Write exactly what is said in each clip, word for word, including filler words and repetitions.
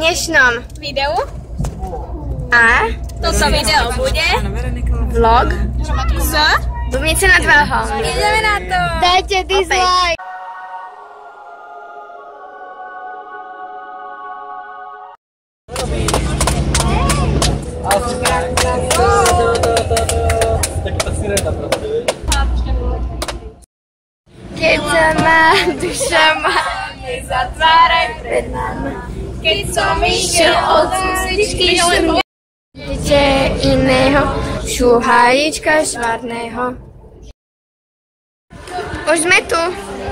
dnešnom videu a toto video bude vlog z Dubnice nad Velhou. Ideme na to! Dajte dislike! Keď sa má duša má, nezatváraj pred nami. Keď som išiel od susičky šumy, idete iného, šuhajíčka švarného. Už sme tu.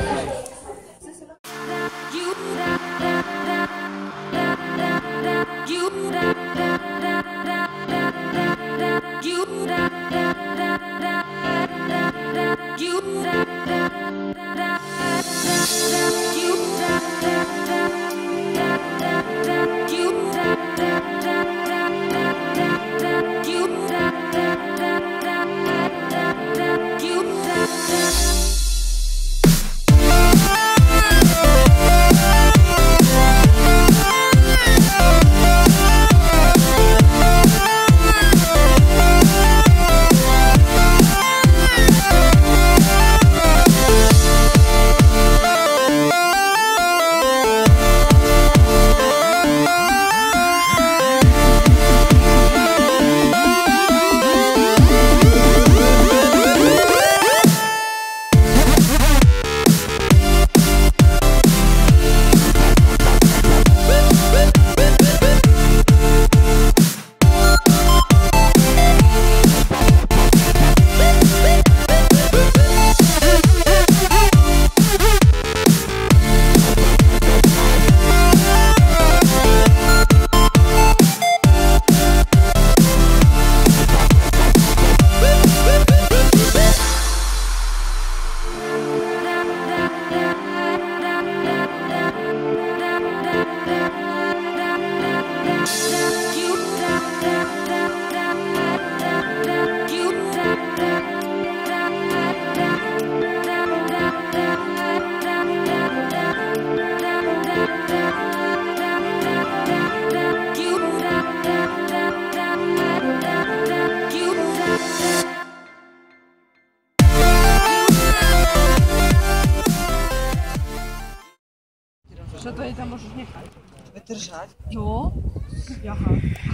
Že to jej tam môžeš nechať? Držať? Jo. Jaha.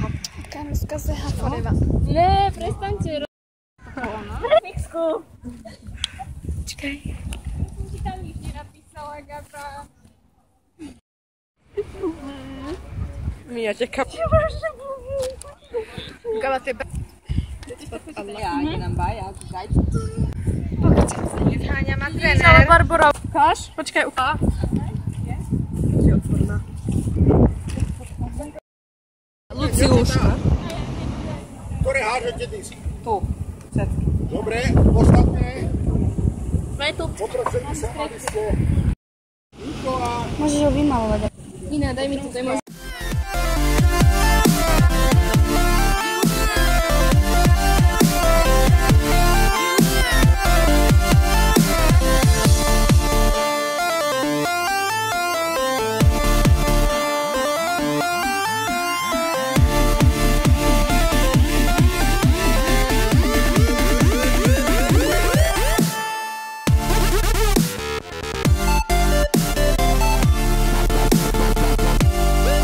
Kamuska se haforeva. Ne, prestaňte. Fixku. Čekaj. Ti tam nič nenapísala, Gata. Mia ťa kap... Gala teba... Ja, idem baja, kúkaj. Háňa má trenér. Barbara, ukáž? Počkaj, ukáž. Luciuška. Ktoré hážete ty si? Tu. Dobre, ostatné. Sme tu. Poprosím sa, aby ste... Nikola. Môžeš ho vymalovať. Iná, daj mi tu, daj môj. Woo!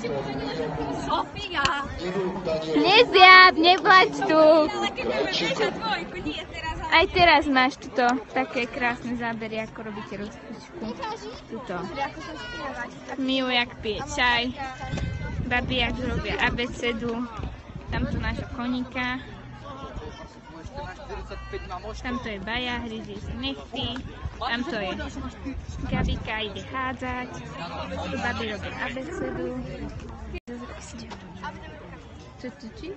Nezjab, neplač tu. Aj teraz máš tuto také krásne zábery, ako robíte rozcvičku. Tuto. Miu, jak pije čaj. Babi, jak robia abecedu. Tamto nášho koníka. Tamto je Baja, hryzie si nechty. Tamto je Gabika, ide hádzať. Babi robia abecedu. Čo tučíš?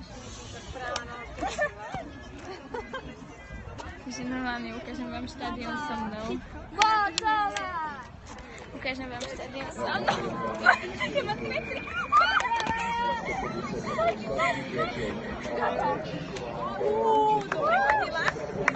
Takže normálne ukážem vám štadión so mnou. Ukážem vám štadión so mnou. Aké má metry. Uuu, dobre chodila.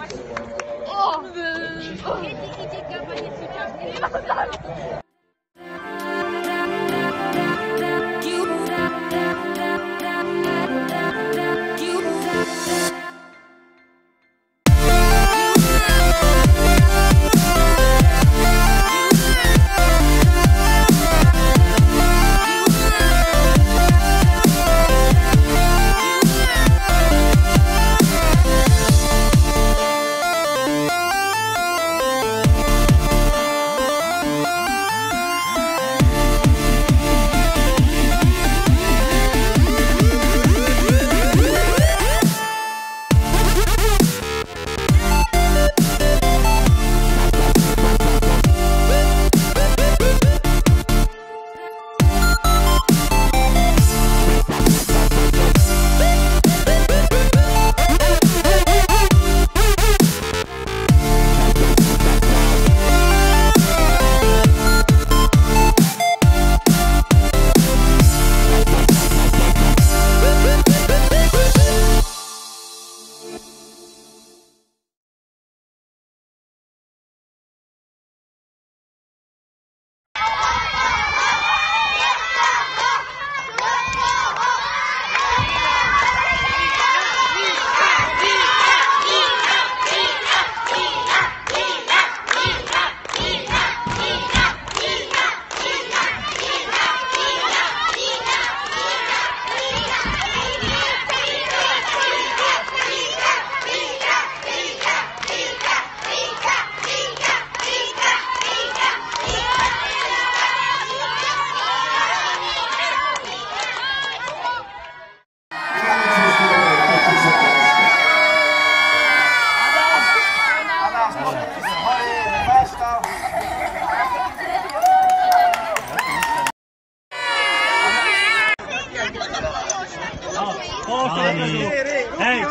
Hej!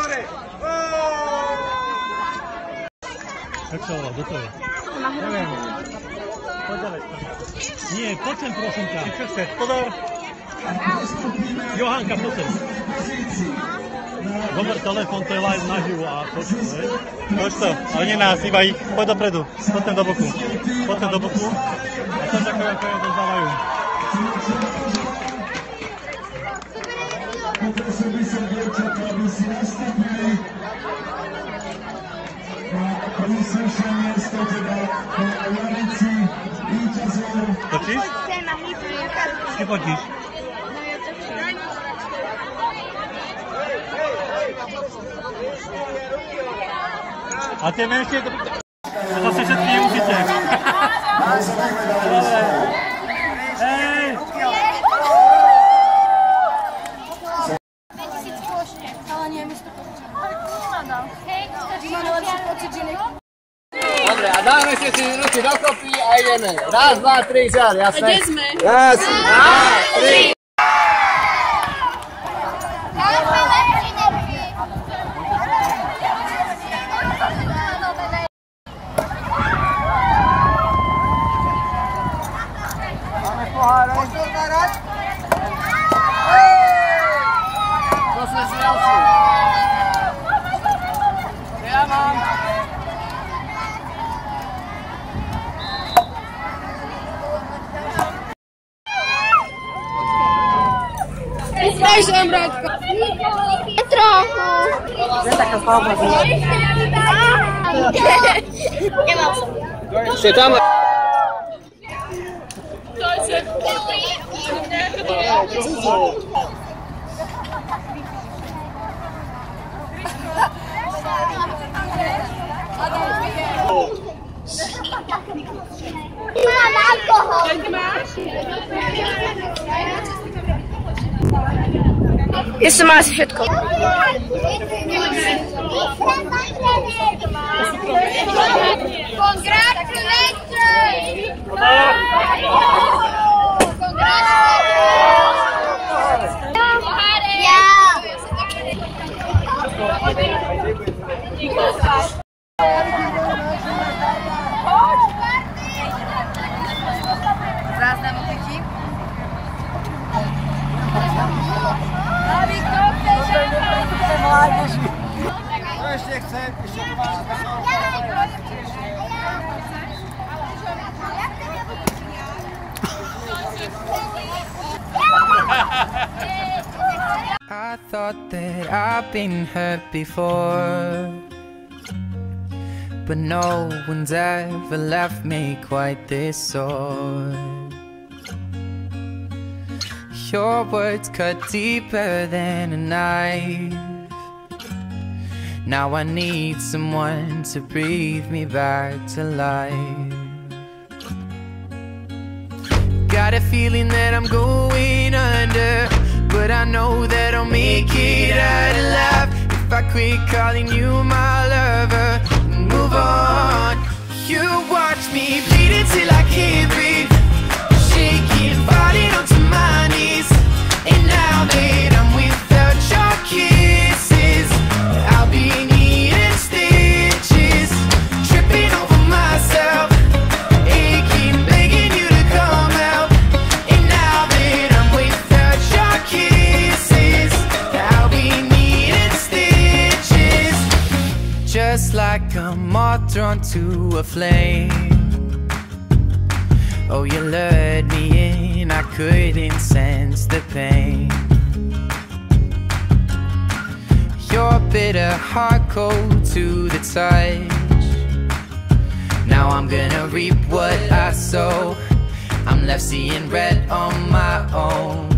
Jak sa volá? Kto to je? Neviem. Poď. Nie, poď sem prosím ťa. Čo chce? Pozor. Johanka, poď sem. Zober telefón, to je live naživo a toč to, hej? Toč to, ale nie nás, iba ich. Poď dopredu. Poď sem do boku. Poď sem do boku. A to čakajú, ako je odozdávajú. Poprosili som dievčatá, aby si nastúpili na príslušné miesto, teda na lavici víťazov. Točíš? Ty fotíš? A tie menšie, to zase všetky nemusíte. Dobre. Hej! Dobre, a dáme si si ruky dokopy a ideme. Raz, dva, tri, čar, jasné? Kde sme? Raz, dva, tri. Máme pohár, hej? To sme si ďalší. Ja mám. Vystražujem, Bratko. Trochu. Je taká palba. Nemal som. Ste tam? To je Mam alkohol! Jeszcze masz świadko. Razne muzyki. Kto jeszcze chce? Jeszcze ma. I thought that I've been hurt before, but no one's ever left me quite this sore. Your words cut deeper than a knife. Now I need someone to breathe me back to life. Got a feeling that I'm going under, but I know that I'll make it out alive if I quit calling you my lover and move on. You watch me bleed until I can't breathe, shaking, falling onto my knees. And now that I'm without your kisses, I'll be needing stitches, tripping over myself, aching, begging you to come out. And now that I'm without your kisses, I'll be needing stitches, just like a moth drawn to a flame. Oh, you lured me in, I couldn't sense the pain. Your bitter heart cold to the touch. Now I'm gonna reap what I sow. I'm left seeing red on my own.